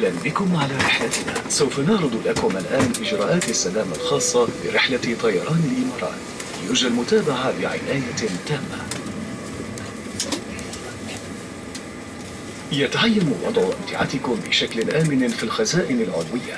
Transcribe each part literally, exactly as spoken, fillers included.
أهلا بكم على رحلتنا. سوف نعرض لكم الآن إجراءات السلامة الخاصة برحلة طيران الإمارات. يرجى المتابعة بعناية تامة. يتعين وضع أمتعتكم بشكل آمن في الخزائن العلوية،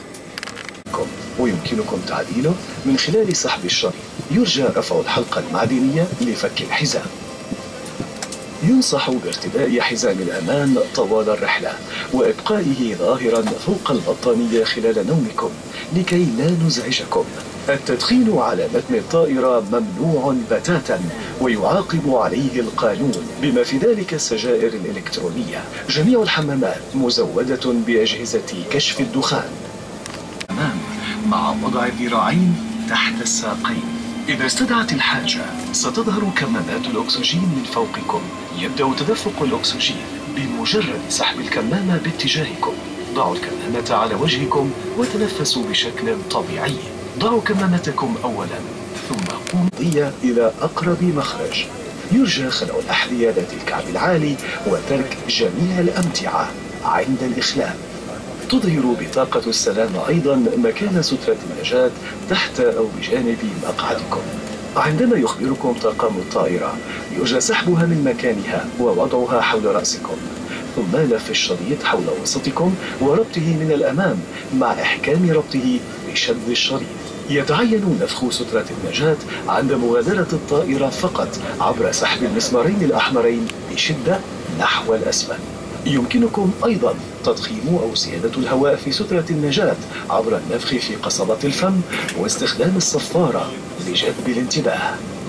ويمكنكم تعديله من خلال سحب الشريط. يرجى رفع الحلقة المعدنية لفك الحزام. ينصح بارتداء حزام الأمان طوال الرحلة وإبقائه ظاهرا فوق البطانية خلال نومكم لكي لا نزعجكم. التدخين على متن الطائرة ممنوع بتاتا ويعاقب عليه القانون، بما في ذلك السجائر الإلكترونية. جميع الحمامات مزودة بأجهزة كشف الدخان أمام مع وضع الذراعين تحت الساقين. إذا استدعت الحاجة ستظهر كمامات الأكسجين من فوقكم. يبدأ تدفق الأكسجين بمجرد سحب الكمامة باتجاهكم. ضعوا الكمامة على وجهكم وتنفسوا بشكل طبيعي. ضعوا كمامتكم أولا ثم قوموا إلى أقرب مخرج. يرجى خلع الأحذية ذات الكعب العالي وترك جميع الأمتعة عند الإخلال. تظهر بطاقة السلامة أيضا مكان سترة النجاة تحت أو بجانب مقعدكم. عندما يخبركم طاقم الطائرة يرجى سحبها من مكانها ووضعها حول رأسكم، ثم لف الشريط حول وسطكم وربطه من الأمام مع إحكام ربطه بشد الشريط. يتعين نفخ سترة النجاة عند مغادرة الطائرة فقط عبر سحب المسمارين الأحمرين بشدة نحو الأسفل. يمكنكم أيضا تضخيم أو زيادة الهواء في سترة النجاة عبر النفخ في قصبة الفم واستخدام الصفارة لجذب الانتباه.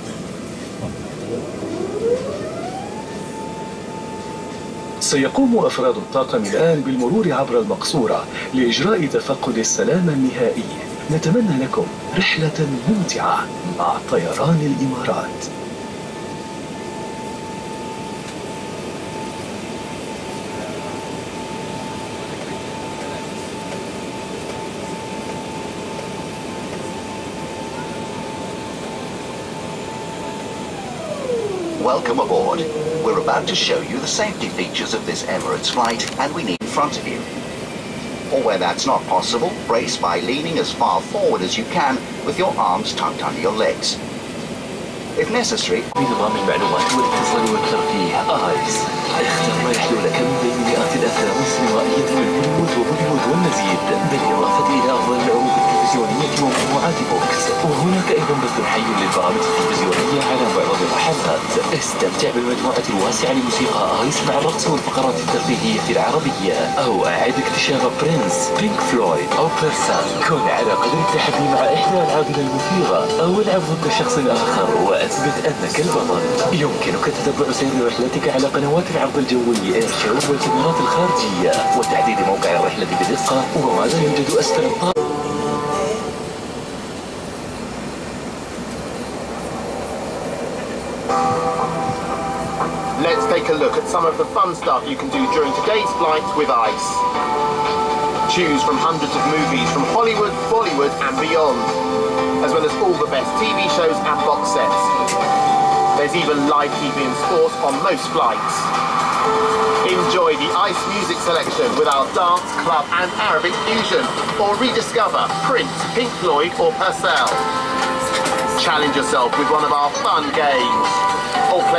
سيقوم أفراد الطاقم الآن بالمرور عبر المقصورة لإجراء تفقد السلامة النهائي. نتمنى لكم رحلة ممتعة مع طيران الإمارات. Welcome aboard. We're about to show you the safety features of this Emirates flight, and we need in front of you. Or where that's not possible, brace by leaning as far forward as you can with your arms tucked under your legs. If necessary, بنظام المعلومات والاتصال والترفيه آيس اختر ما يحلو لك من بين مئات الأفلام السينمائية من هوليوود وبوليوود والمزيد، بالإضافة إلى أفضل العروض التلفزيونية ومجموعات بوكس. وهناك أيضا بث حي للبرامج التلفزيونية على بعض المحطات. استمتع بالمجموعة الواسعة لموسيقى آيس مع الرقص والفقرات الترفيهية العربية، أو أعد اكتشاف برينس، بينك فلويد أو بيرسان. كن على قدر التحدي مع إحدى ألعابنا المثيرة أو العب ضد شخص آخر وأثبت أنك البطل. يمكنك تتبع سير رحلتك على قنوات العرض الجوي إير شو والكاميرات الخارجية وتحديد موقع الرحلة بدقة وماذا يوجد أسفل الطائرة. Let's take a look at some of the fun stuff you can do during today's flight with ICE. Choose from hundreds of movies from Hollywood, Bollywood and beyond, as well as all the best T V shows and box sets. There's even live T V and sport on most flights. Enjoy the ICE music selection with our dance, club and Arabic fusion, or rediscover Prince, Pink Floyd or Purcell. Challenge yourself with one of our fun games, or play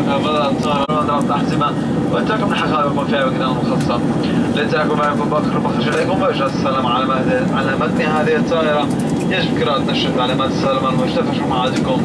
بدأت الطائرة ضرب الأحزمة وأتاكم لحقائبكم في أماكنها المخصصة. لتأكل معكم بكر بخش إليكم وجه السلام على على متن هذه الطائرة. يجب قراءة نشرة علامات السلامة المجتمعة في معادكم.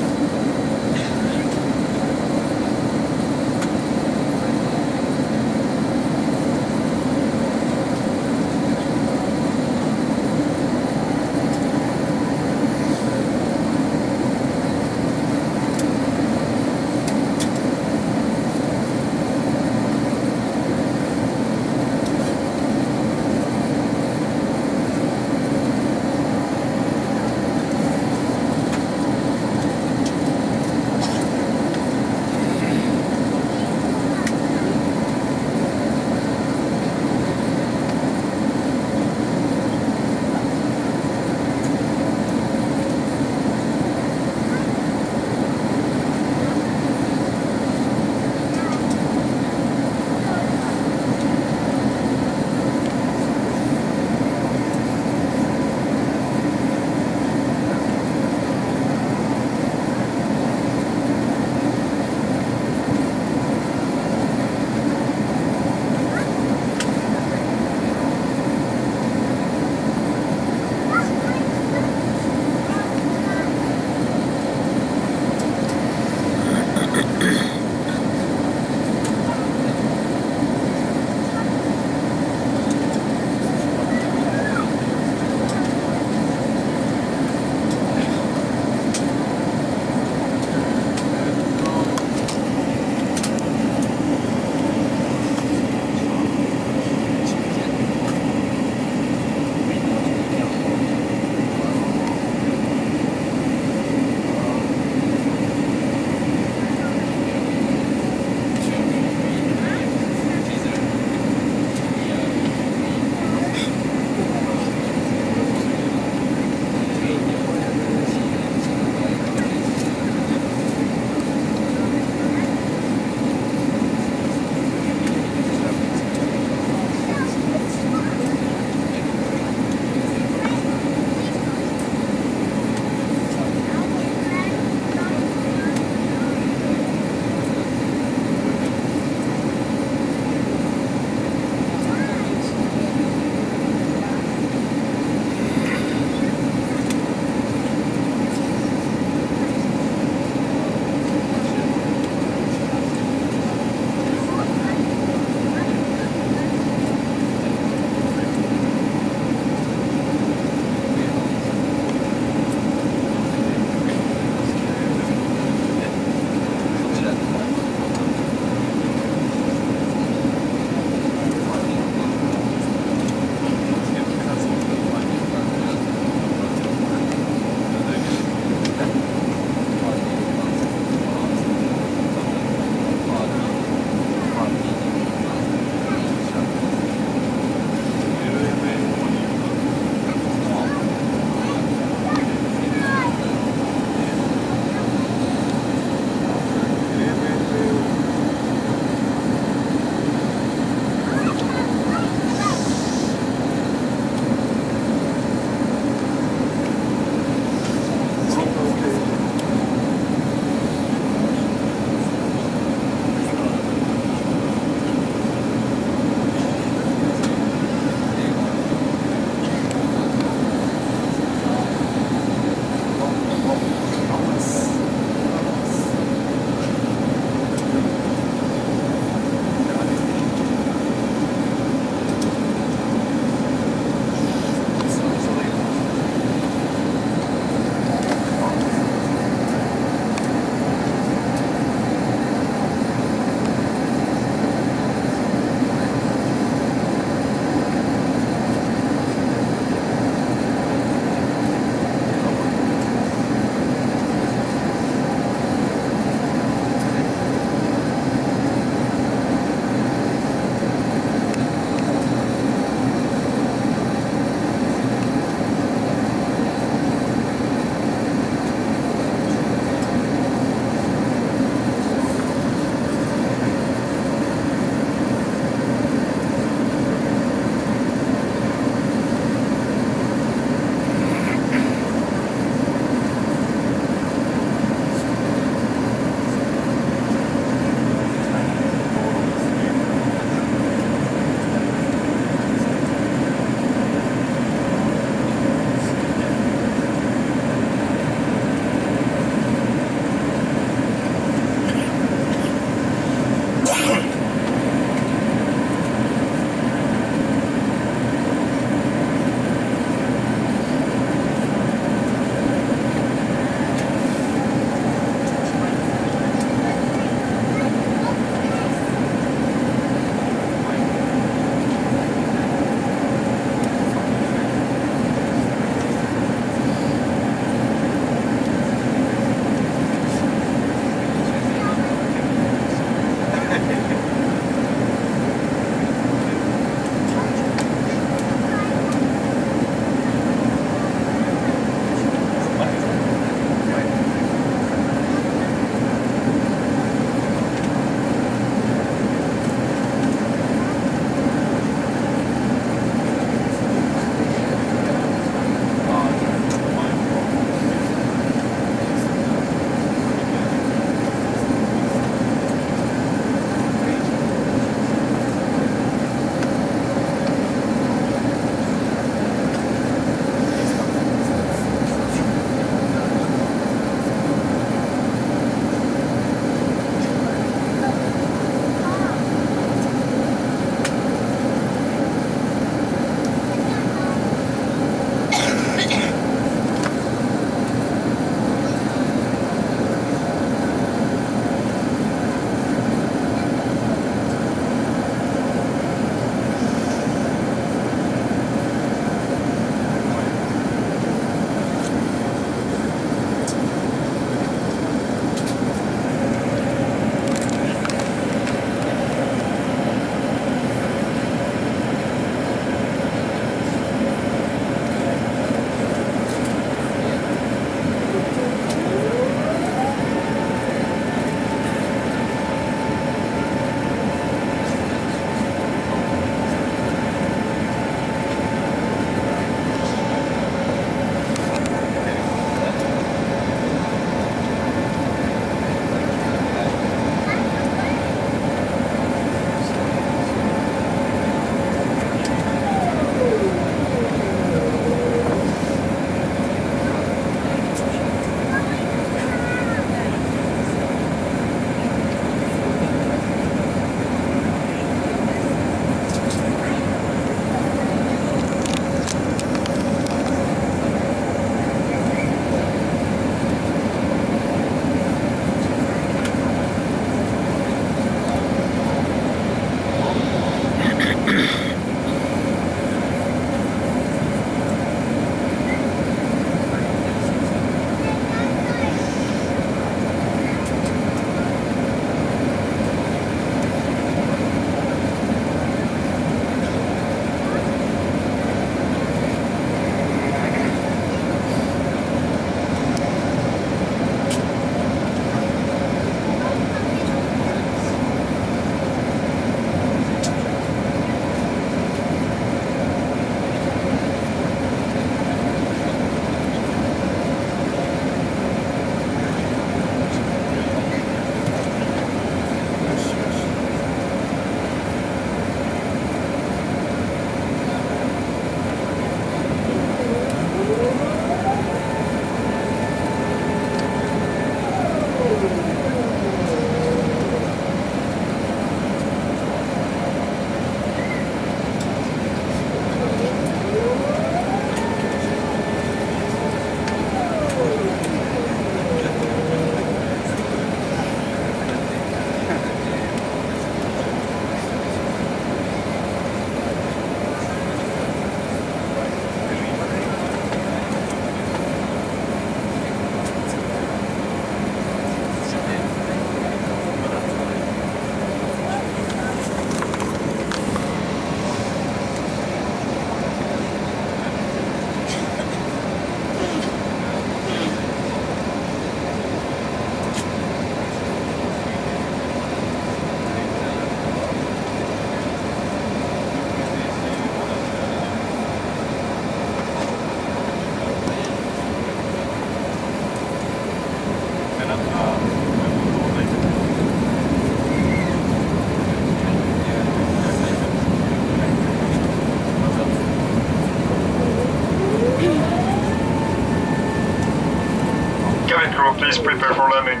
Please prepare for landing.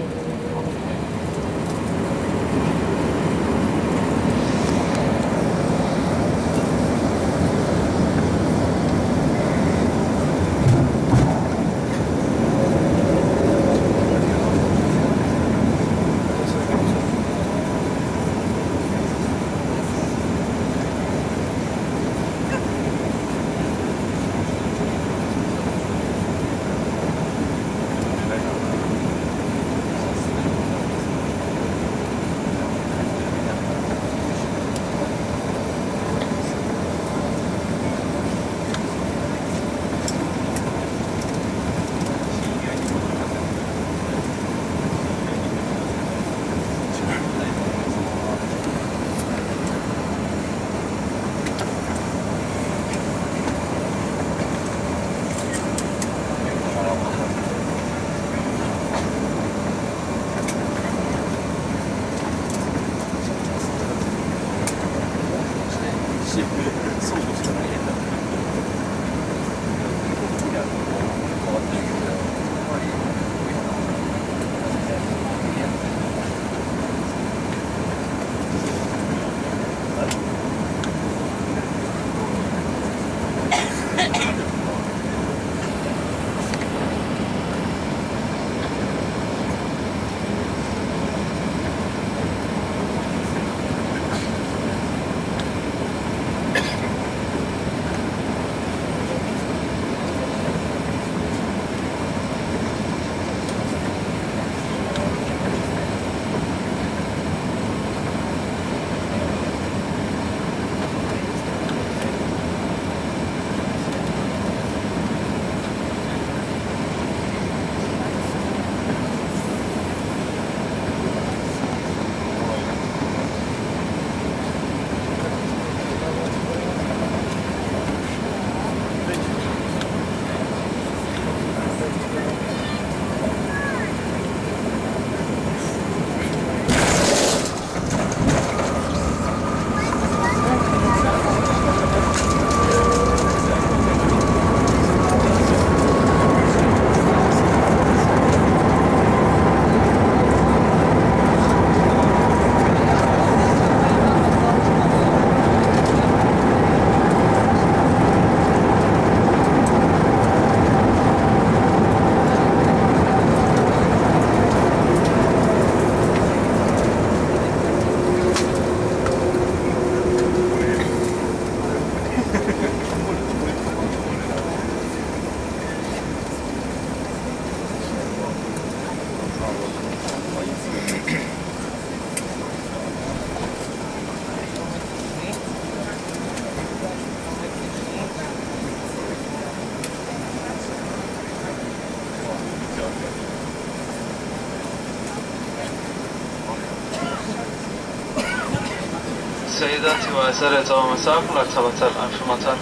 سيداتي وسادتي ومساكم، لا تتبتل الآن في مطار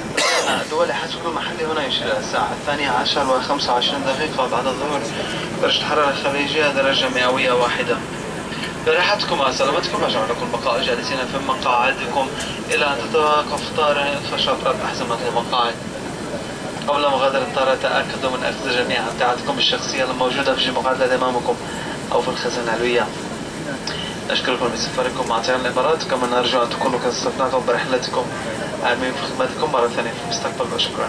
دولي حجكم المحلي هنا يشير الساعة الثانية عشر وخمسة وعشرين دقيقة بعد الظهر. درجة الحرارة الخليجية درجة مئوية واحدة. برحتكم وسلامتكم أجعلكم البقاء جالسين في مقاعدكم إلى أن تتوقف الطائرة فشفرت أحزمة المقاعد. قبل مغادرة الطائرة تأكدوا من أخذ جميع أمتعتكم الشخصية الموجودة في المقعد أمامكم أو في الخزانة العلوية. نشكركم بسفركم مع طيران الإمارات، كما نرجو أن تكونوا قد استمتعتم برحلتكم. آمين في خدمتكم مرة ثانية في المستقبل وشكرا.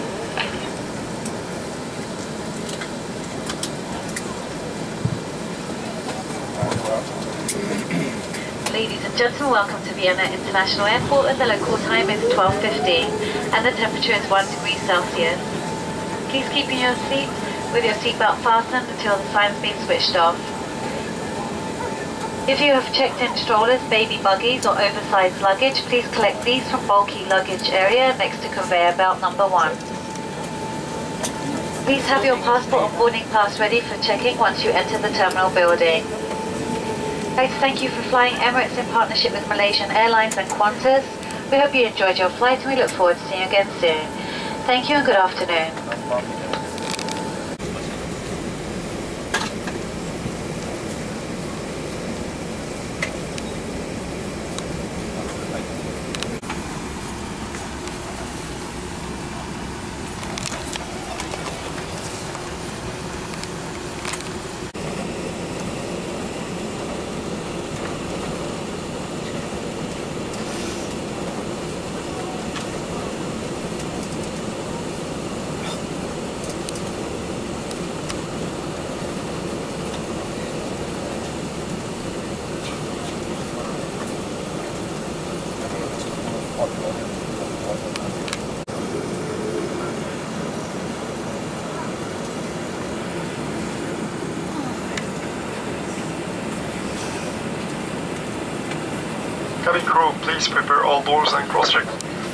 Ladies and gentlemen, welcome to Vienna International Airport, and the local time is twelve fifteen and the temperature is one degree Celsius. Please keep in your seat with your seatbelt fastened until the sign has been switched off. If you have checked in strollers, baby buggies or oversized luggage, please collect these from bulky luggage area next to conveyor belt number one. Please have your passport or boarding pass ready for checking once you enter the terminal building. I'd like to thank you for flying Emirates in partnership with Malaysian Airlines and Qantas. We hope you enjoyed your flight and we look forward to seeing you again soon. Thank you and good afternoon. cabin crew, please prepare all doors and cross-check.